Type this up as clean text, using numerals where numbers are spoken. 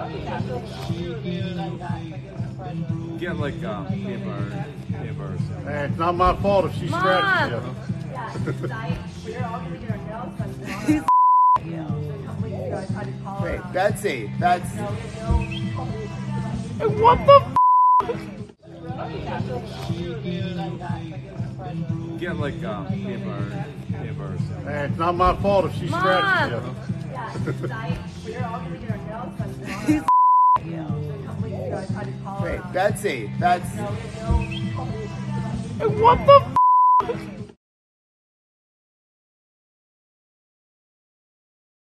Get like hamburgers. Hey, it's not my fault if she scratches you. Hey, Betsy, that's... What the Get like hamburgers. Hey, it's not my fault if she scratches you. Hey, Betsy, that's... What the